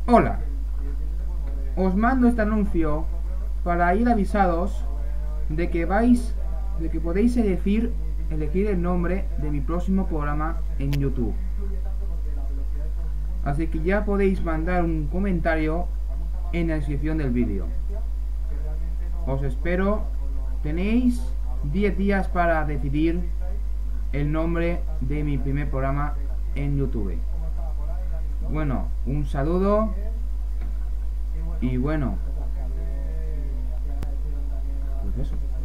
Hola, os mando este anuncio para ir avisados de que podéis elegir el nombre de mi próximo programa en YouTube. Así que ya podéis mandar un comentario en la descripción del vídeo. Os espero. Tenéis 10 días para decidir el nombre de mi primer programa en YouTube. Bueno, un saludo y bueno, pues eso.